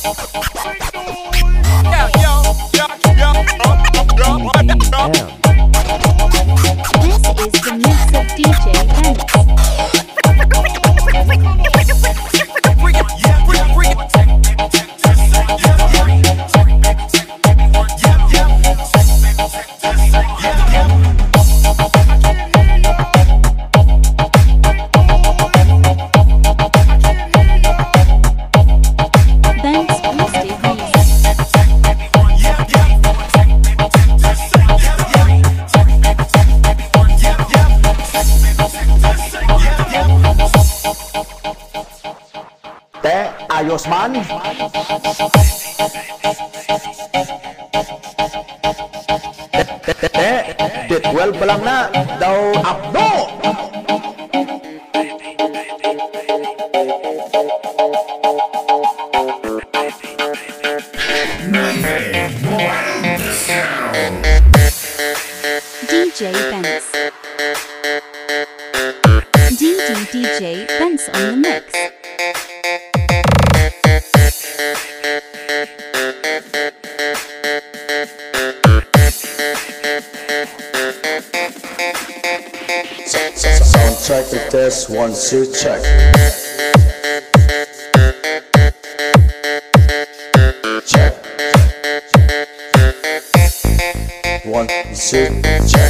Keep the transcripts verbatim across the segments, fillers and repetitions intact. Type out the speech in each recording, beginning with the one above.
This is the mix of D J Benz. Ayos man. Dit twelve pa lang na daw abdo. D J Benz. D D D J Benz on the mix. Sound check the test, one, two, check. Check. One, two, check.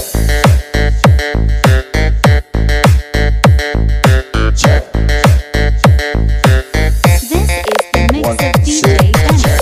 Check. This is the mix One, of D J two, Benz. check.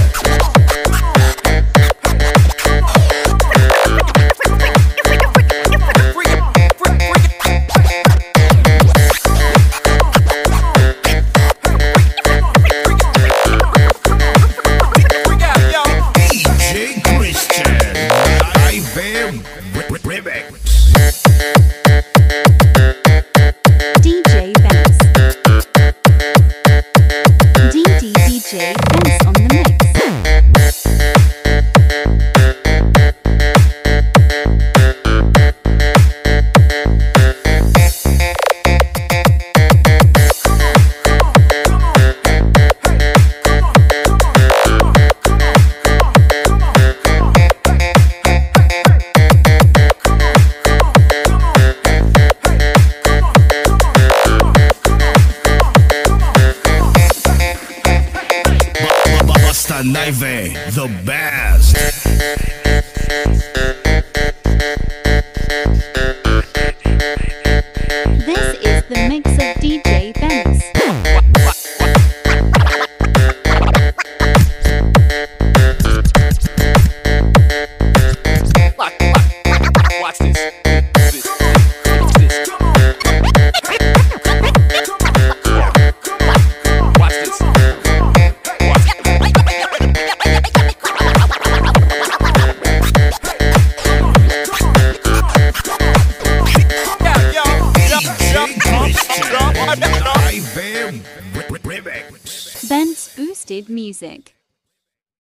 D J Benz. D D D J Benz on the mix. The best. This is the mix of D J Benz. Watch this. Benz Boosted Music.